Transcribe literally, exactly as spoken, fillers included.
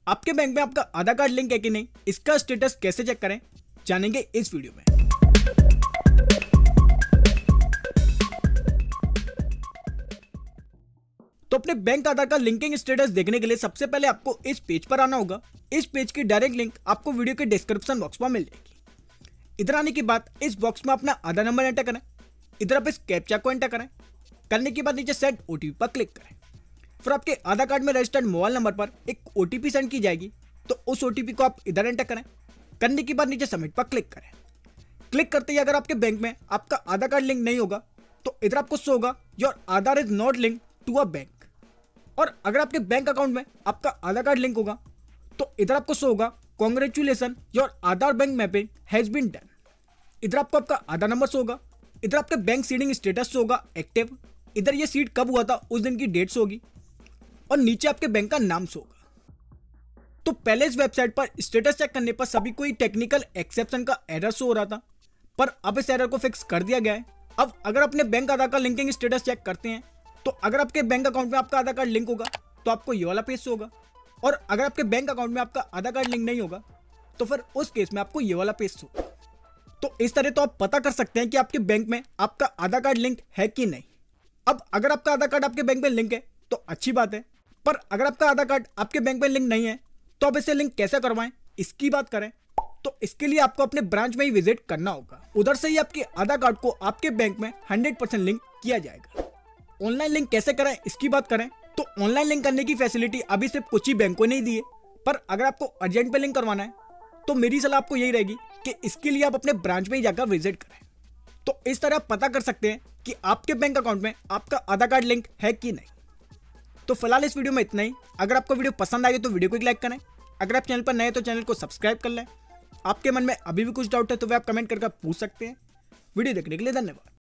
आपके बैंक में आपका आधार कार्ड लिंक है कि नहीं, इसका स्टेटस कैसे चेक करें, जानेंगे इस वीडियो में। तो अपने बैंक आधार का लिंकिंग स्टेटस देखने के लिए सबसे पहले आपको इस पेज पर आना होगा। इस पेज की डायरेक्ट लिंक आपको वीडियो के डिस्क्रिप्शन बॉक्स में मिल जाएगी। इधर आने के बाद इस बॉक्स में अपना आधार नंबर एंटर करें। इधर आप इस कैप्चा को एंटर करें। करने के बाद नीचे सेंड ओटीपी पर क्लिक करें। फिर आपके आधार कार्ड में रजिस्टर्ड मोबाइल नंबर पर एक ओटीपी सेंड की जाएगी, तो उस ओटीपी को आप इधर एंटर करें। करने के बाद नीचे सबमिट पर क्लिक करें। क्लिक करते ही अगर आपके बैंक में आपका आधार कार्ड लिंक नहीं होगा तो इधर आपको शो होगा your Aadhaar is not link to a bank. और अगर आपके बैंक अकाउंट में आपका आधार कार्ड लिंक होगा तो इधर आपको शो होगा congratulation your Aadhaar bank mapping has been done. इधर आपको आपका आधार नंबर शो होगा। इधर आपके बैंक सीडिंग स्टेटस शो होगा एक्टिव। इधर ये सीड कब हुआ था उस दिन की डेट शो होगी और नीचे आपके बैंक का नाम शो होगा। तो पहले इस वेबसाइट पर स्टेटस चेक करने पर सभी कोई टेक्निकल एक्सेप्शन का एरर शो हो रहा था, पर अब इस एरर को फिक्स कर दिया गया है। अब अगर अपने बैंक आधार का लिंकिंग स्टेटस चेक करते हैं तो अगर आपके बैंक अकाउंट में आपका आधार कार्ड लिंक होगा तो आपको ये वाला पेज शो होगा, और अगर आपके बैंक अकाउंट में आपका आधार कार्ड लिंक नहीं होगा तो फिर उस केस में आपको ये वाला पेज शो होगा। तो इस तरह तो आप पता कर सकते हैं कि आपके बैंक में आपका आधार कार्ड लिंक है कि नहीं। अब अगर आपका आधार कार्ड आपके बैंक में लिंक है तो अच्छी बात है, पर अगर आपका आधार कार्ड आपके बैंक में लिंक नहीं है तो आप इसे लिंक कैसे करवाएं, इसकी बात करें तो इसके लिए आपको अपने ब्रांच में ही विजिट करना होगा। उधर से ही आपके आधार कार्ड को आपके बैंक में हंड्रेड परसेंट लिंक किया जाएगा। ऑनलाइन लिंक कैसे करें इसकी बात करें तो ऑनलाइन लिंक करने की फैसिलिटी अभी सिर्फ कुछ ही बैंकों ने ही दी है, पर अगर आपको अर्जेंट पे लिंक करवाना है तो मेरी सलाह आपको यही रहेगी कि इसके लिए आप अपने ब्रांच में ही जाकर विजिट करें। तो इस तरह आप पता कर सकते हैं कि आपके बैंक अकाउंट में आपका आधार कार्ड लिंक है कि नहीं। तो फिलहाल इस वीडियो में इतना ही। अगर आपको वीडियो पसंद आई तो वीडियो को एक लाइक करें। अगर आप चैनल पर नए हैं तो चैनल को सब्सक्राइब कर लें। आपके मन में अभी भी कुछ डाउट है तो वे आप कमेंट करके पूछ सकते हैं। वीडियो देखने के लिए धन्यवाद।